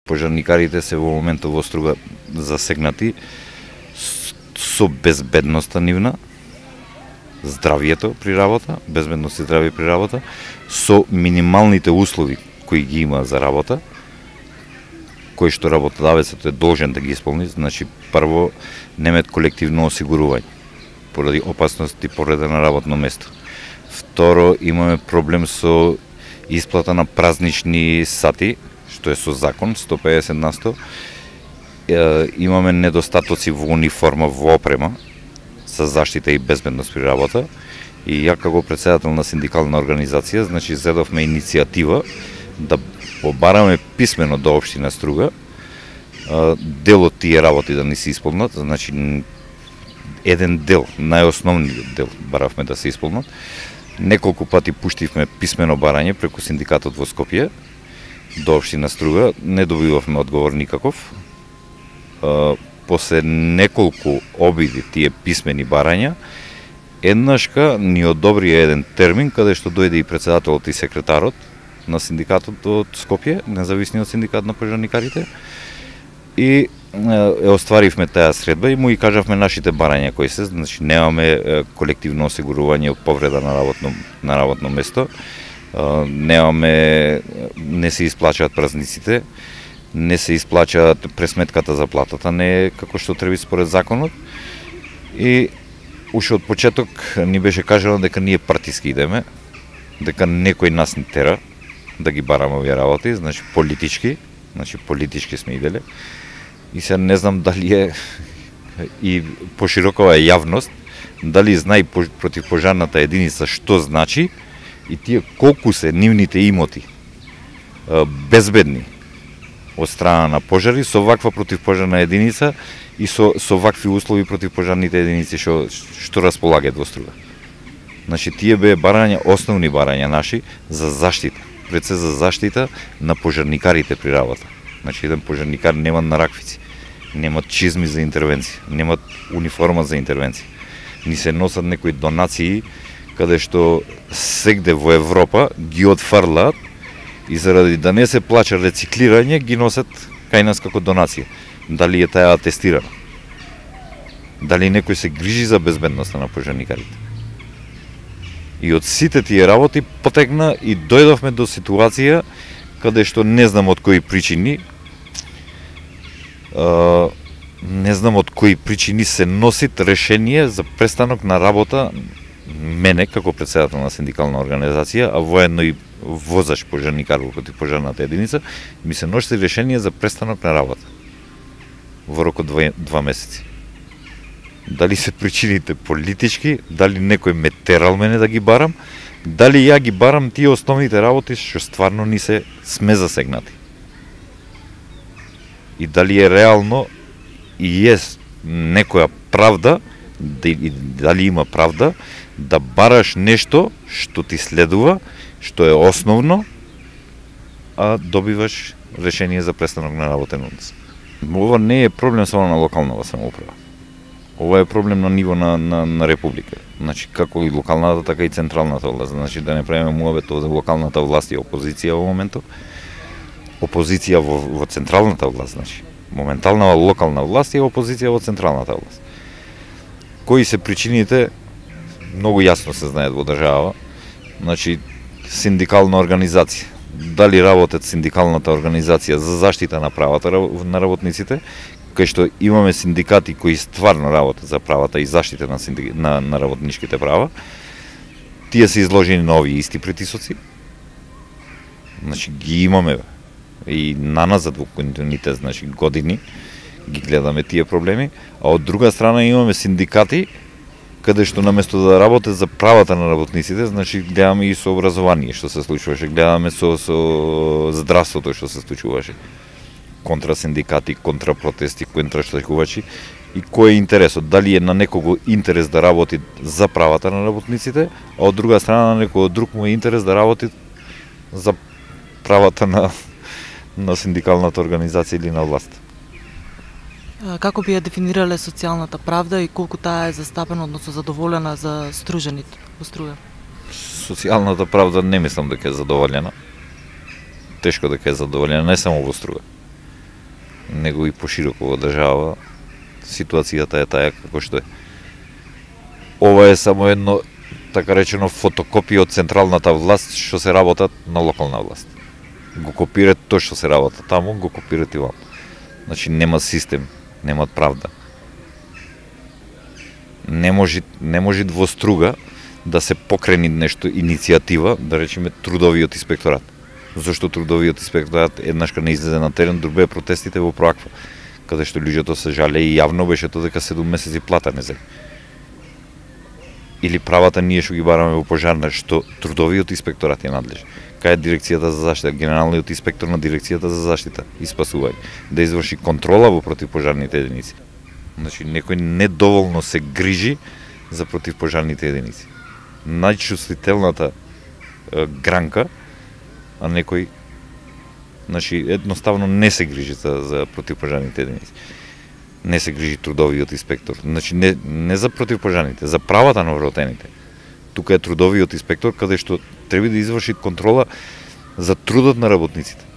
Пожарникарите се во моментот во Струга засегнати со безбедноста нивна, здравието при работа, безбедност и здравие при работа, со минималните услови кои ги има за работа, кои што работодавецот е должен да ги исполни. Значи, прво, немаат колективно осигурување поради опасност и повреда на работно место. Второ, имаме проблем со исплата на празнични сати, што е со закон, 150 на 100. Имаме недостатоци во униформа, во опрема, за заштита и безбедност при работа. И ја како председател на синдикална организација, значи, зедовме иницијатива да побараме писмено до општина Струга дел од тие работи да ни се исполнат, значи еден дел, најосновниот дел баравме да се исполнат. Неколку пати пуштивме писмено барање преку синдикатот во Скопје до општина Струга, не добивавме одговор никаков. После неколку обиди тие писмени барања, еднашка ни одобрија еден термин каде што дојде и председателот и секретарот на синдикатот од Скопје, независниот синдикат на пожарникарите, и остваривме таа средба и му и кажавме нашите барања кои се, значи немаме колективно осигурување од повреда на работно место, не се исплачаат празниците, не се исплачаат пресметката за платата, не е како што треба според законот. И уште од почеток ни беше кажано дека ние партиски идеме, дека некој нас ни тера да ги бараме овие работи, значи политички сме иделе. И се не знам дали е и поширокова јавност, дали знае противпожарната единица што значи и тие колку се нивните имоти безбедни од страна на пожари со ваква противпожарна единица и со вакви услови противпожарните единици што располагаат во Струга. Значи тие беа барања, основни барања наши за заштита, пред се за заштита на пожарникарите при работа. Значи еден пожарникар нема нараквици, нема чизми за интервенција, нема униформа за интервенција. Ни се носат некои донации каде што сегде во Европа ги отфрлаат и заради да не се плача рециклирање ги носат кај нас како донација. Дали е таа атестирана? Дали некој се грижи за безбедноста на пожарникарите? И од сите тие работи потекна и дојдовме до ситуација каде што не знам од кои причини се носит решение за престанок на работа мене како председател на синдикална организација, а воедно и возач пожарникар во противпожарната единица, ми се носи решение за престанок на работа во рок од 2 месеци. Дали се причините политички, дали некој ме терал мене да ги барам, дали ја ги барам тие основните работи што стварно ни се сме засегнати. И дали е реално и е некоја правда, дали има правда да бараш нешто што ти следува, што е основно, а добиваш решение за престанок на работен однос. Ова не е проблем само на локалната самоуправа. Ова е проблем на ниво на република. Значи како и локалната, така и централната власт. Значи да не правиме муабет за локалната власт и опозиција во моментот. Опозиција во централната власт, значи. Моментална локална власт и опозиција во централната власт. Кои се причините, многу јасно се знаат во држава. Значи, синдикална организација. Дали работат синдикалната организација за заштита на правата на работниците, кај што имаме синдикати кои стварно работат за правата и заштита на работничките права, тие се изложени на овие исти притисоци. Значи, ги имаме и наназад во континуитет, значи години ги гледаме тие проблеми, а од друга страна имаме синдикати каде што наместо да работат за правата на работниците, значи гледаме и со образование што се случуваше, гледаме со здравството што се случуваше. Контра синдикати, контра протести, контра штрајкувачи. И кој е интересот? Дали е на некого интерес да работи за правата на работниците, а од друга страна на некој друг му е интерес да работи за правата на синдикалната организација или на власт. Како би ја дефинирале социјалната правда и колку таа е застапена, односно задоволена за стружените во Струга? Социјалната правда не мислам дека е задоволена. Тешко дека е задоволена, не само во Струга. него и пошироко во држава. Ситуацијата е таа како што е. Ова е само едно, така речено, фотокопија од централната власт што се работат на локална власт. Го копират тоа што се работа таму, го копират и ваму. Значи нема систем, нема правда. Не може двоструга да се покрени нешто иницијатива, да речеме трудовиот инспекторат. Зошто трудовиот инспекторат еднашка не излезе на терен, друго протестите во Проаква, каде што луѓето се жале и јавно беше тоа дека 7 месеци плата не земи. Или правата ние што ги бараме во пожарна, што трудовиот инспекторат е надлежен. Кај е дирекцијата за заштита, генералниот инспектор на дирекцијата за заштита и спасување, да изврши контрола во противпожарните единици. Значи некој недоволно се грижи за противпожарните единици. Најчувствителната гранка, а некој едноставно не се грижи за противпожарните единици. Не се грижи трудовиот инспектор. Значи не за противпожарните, за правата на вработените. Тука е трудовиот инспектор каде што треба да изврши контрола за трудот на работниците.